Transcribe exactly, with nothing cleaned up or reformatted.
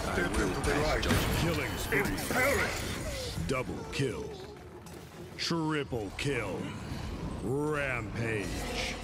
step into the light. Killing spree. Perish! Double kill. Triple kill. Rampage.